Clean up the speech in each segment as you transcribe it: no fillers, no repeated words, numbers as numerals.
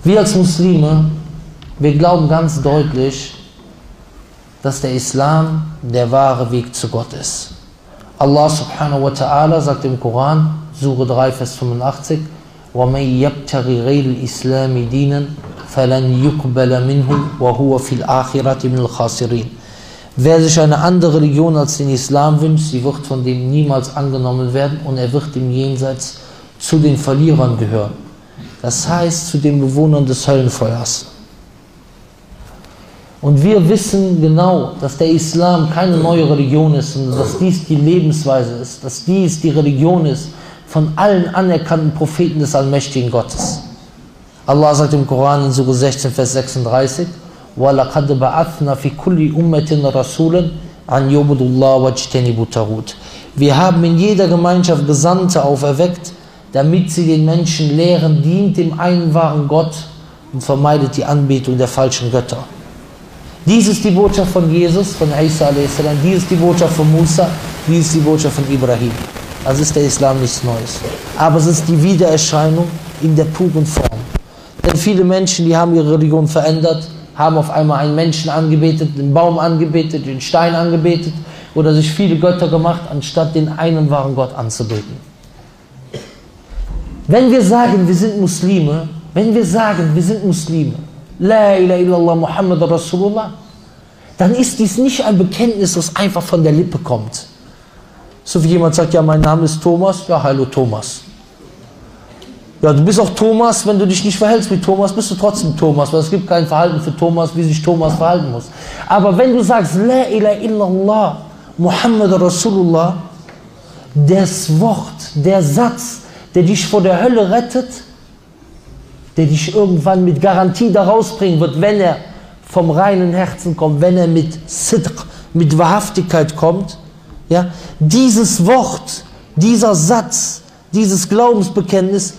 Wir als Muslime, wir glauben ganz deutlich, dass der Islam der wahre Weg zu Gott ist. Allah subhanahu wa ta'ala sagt im Koran, Sure 3, Vers 85, وَمَنْ يَبْتَغِ غَيْرَ الْإِسْلَامِ دِينًا فَلَنْ يُقْبَلَ مِنْهُ وَهُوَ فِي الْآخِرَةِ مِنَ الْخَاسِرِينَ. Wer sich eine andere Religion als den Islam wünscht, sie wird von dem niemals angenommen werden und er wird im Jenseits zu den Verlierern gehören. Das heißt, zu den Bewohnern des Höllenfeuers. Und wir wissen genau, dass der Islam keine neue Religion ist, sondern dass dies die Lebensweise ist, dass dies die Religion ist von allen anerkannten Propheten des allmächtigen Gottes. Allah sagt im Koran in Sure 16, Vers 36, وَلَقَدْ بَعَثْنَا فِي كُلِّ أُمَّةٍ رَسُولًا أَنْ يُعْبُدُوا اللَّهَ وَاجْتَنِبُوا الطَّاغُوتَ. Wir haben in jeder Gemeinschaft Gesandte auferweckt, damit sie den Menschen lehren, dient dem einen wahren Gott und vermeidet die Anbetung der falschen Götter. Dies ist die Botschaft von Jesus, von Isa a.s. Dies ist die Botschaft von Musa, dies ist die Botschaft von Ibrahim. Also ist der Islam nichts Neues. Aber es ist die Wiedererscheinung in der puren Form. Denn viele Menschen, die haben ihre Religion verändert, haben auf einmal einen Menschen angebetet, den Baum angebetet, den Stein angebetet oder sich viele Götter gemacht, anstatt den einen wahren Gott anzubeten. Wenn wir sagen, wir sind Muslime, La ilaha illallah Muhammad Rasulullah, dann ist dies nicht ein Bekenntnis, das einfach von der Lippe kommt. So wie jemand sagt, ja, mein Name ist Thomas, ja, hallo Thomas. Ja, du bist auch Thomas, wenn du dich nicht verhältst wie Thomas, bist du trotzdem Thomas, weil es gibt kein Verhalten für Thomas, wie sich Thomas verhalten muss. Aber wenn du sagst, La ilaha illallah Muhammad Rasulullah, das Wort, der Satz, der dich vor der Hölle rettet, der dich irgendwann mit Garantie da rausbringen wird, wenn er vom reinen Herzen kommt, wenn er mit Sidq, mit Wahrhaftigkeit kommt. Ja? Dieses Wort, dieser Satz, dieses Glaubensbekenntnis,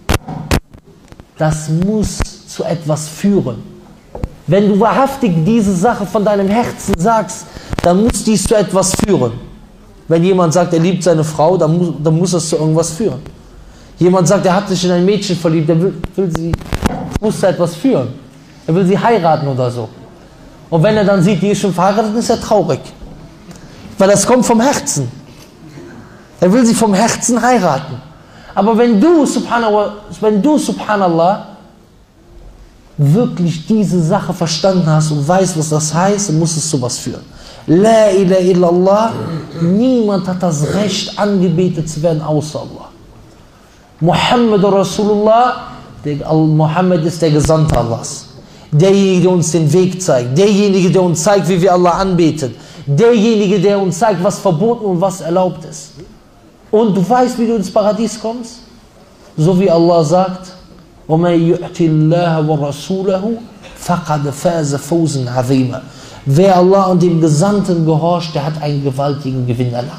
das muss zu etwas führen. Wenn du wahrhaftig diese Sache von deinem Herzen sagst, dann muss dies zu etwas führen. Wenn jemand sagt, er liebt seine Frau, dann muss das zu irgendwas führen. Jemand sagt, er hat sich in ein Mädchen verliebt, der muss zu etwas führen. Er will sie heiraten oder so. Und wenn er dann sieht, die ist schon verheiratet, ist er traurig. Weil das kommt vom Herzen. Er will sie vom Herzen heiraten. Aber wenn du, subhanallah, wirklich diese Sache verstanden hast und weißt, was das heißt, dann muss es zu was führen. La ilaha illallah, niemand hat das Recht, angebetet zu werden, außer Allah. Muhammad Rasulullah, Muhammad ist der Gesandte Allahs. Derjenige, der uns den Weg zeigt. Derjenige, der uns zeigt, wie wir Allah anbeten. Derjenige, der uns zeigt, was verboten und was erlaubt ist. Und du weißt, wie du ins Paradies kommst? So wie Allah sagt, وَمَنْ يُؤْتِ اللَّهَ وَرَسُولَهُ فَقَدْ فَازَ فَوْزًا عَظِيمًا. Wer Allah und dem Gesandten gehorcht, der hat einen gewaltigen Gewinn erlangt.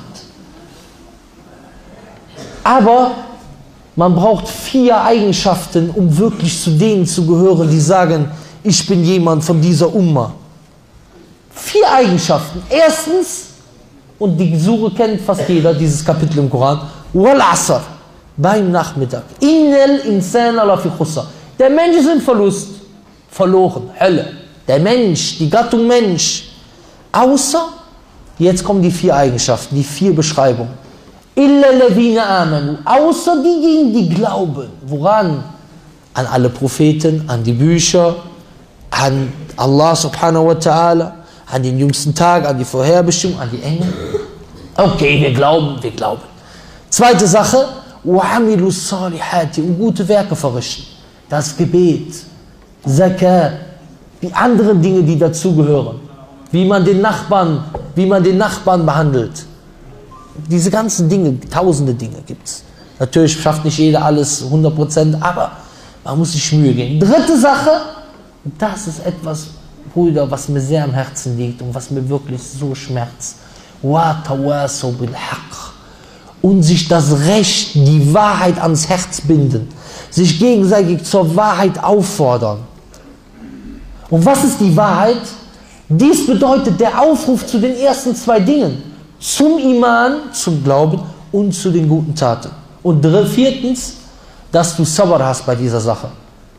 Aber man braucht 4 Eigenschaften, um wirklich zu denen zu gehören, die sagen, ich bin jemand von dieser Umma. 4 Eigenschaften. Erstens, und die Sure kennt fast jeder, dieses Kapitel im Koran, Wal Asr, beim Nachmittag. Innal insana lafi khusr. Der Mensch ist in Verlust, verloren, Hölle. Der Mensch, die Gattung Mensch. Außer, jetzt kommen die 4 Eigenschaften, die 4 Beschreibungen. Illa ladhina amanu, außer diejenigen, die glauben. Woran? An alle Propheten, an die Bücher, an Allah subhanahu wa ta'ala, an den jüngsten Tag, an die Vorherbestimmung, an die Engel. Okay, wir glauben. Zweite Sache, وَعَمِلُوا الصَّالِحَاتِ, und gute Werke verrichten. Das Gebet, Zakat, die anderen Dinge, die dazugehören. Wie man den Nachbarn behandelt. Diese ganzen Dinge, tausende Dinge gibt es. Natürlich schafft nicht jeder alles 100%, aber man muss sich Mühe geben. Dritte Sache, das ist etwas, Brüder, was mir sehr am Herzen liegt und was mir wirklich so schmerzt. وَتَوَاسَوْا بِالْحَقِّ, und sich das Recht, die Wahrheit ans Herz binden. Sich gegenseitig zur Wahrheit auffordern. Und was ist die Wahrheit? Dies bedeutet der Aufruf zu den ersten 2 Dingen. Zum Iman, zum Glauben und zu den guten Taten. Und viertens, dass du Sabr hast bei dieser Sache.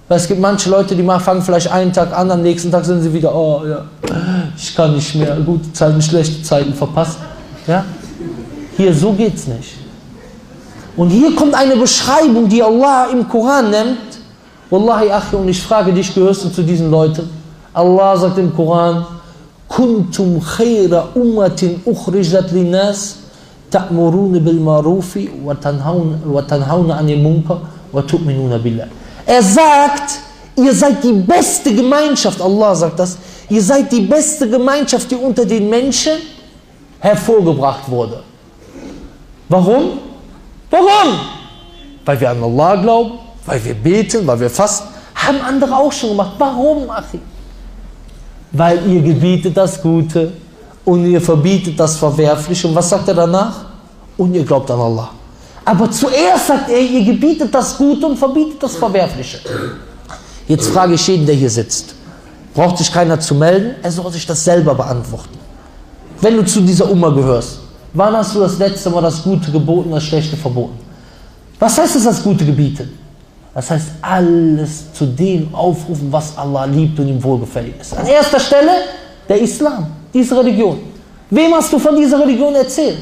Weil es gibt manche Leute, die fangen vielleicht einen Tag an, am nächsten Tag sind sie wieder, oh ja, ich kann nicht mehr, gute Zeiten, schlechte Zeiten verpasst. Ja? Hier, so geht's nicht. Und hier kommt eine Beschreibung, die Allah im Koran nennt. Wallahi, Achi, und ich frage dich, gehörst du zu diesen Leuten? Allah sagt im Koran, Kuntum khayra ummatin ukhrijat linnas ta'muruna bil ma'rufi wa tanhauna 'anil munkar wa tu'minuna billah. Er sagt, ihr seid die beste Gemeinschaft, Allah sagt das, ihr seid die beste Gemeinschaft, die unter den Menschen hervorgebracht wurde. Warum? Warum? Weil wir an Allah glauben, weil wir beten, weil wir fasten. Haben andere auch schon gemacht. Warum, Achi? Weil ihr gebietet das Gute und ihr verbietet das Verwerfliche. Und was sagt er danach? Und ihr glaubt an Allah. Aber zuerst sagt er, ihr gebietet das Gute und verbietet das Verwerfliche. Jetzt frage ich jeden, der hier sitzt. Braucht sich keiner zu melden, er soll sich das selber beantworten. Wenn du zu dieser Umma gehörst, wann hast du das letzte Mal das Gute geboten, das Schlechte verboten? Was heißt es, das Gute gebieten? Das heißt, alles zu dem aufrufen, was Allah liebt und ihm wohlgefällig ist. An erster Stelle der Islam, diese Religion. Wem hast du von dieser Religion erzählt?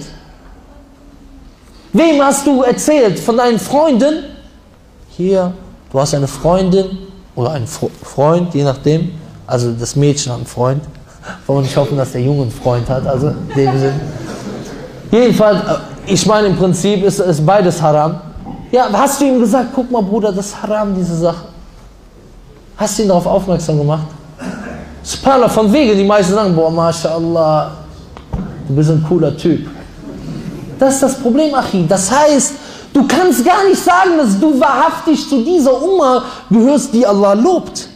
Wem hast du erzählt? Von deinen Freunden? Hier, du hast eine Freundin oder einen Freund, je nachdem. Also das Mädchen hat einen Freund. Wollen wir nicht hoffen, dass der Junge einen Freund hat. Also in dem Sinn. Jedenfalls, ich meine, im Prinzip ist beides haram. Ja, hast du ihm gesagt, guck mal Bruder, das ist haram, diese Sache. Hast du ihn darauf aufmerksam gemacht? Subhanallah, von wegen, die meisten sagen, boah, MashaAllah, du bist ein cooler Typ. Das ist das Problem, Achi. Das heißt, du kannst gar nicht sagen, dass du wahrhaftig zu dieser Umma gehörst, die Allah lobt.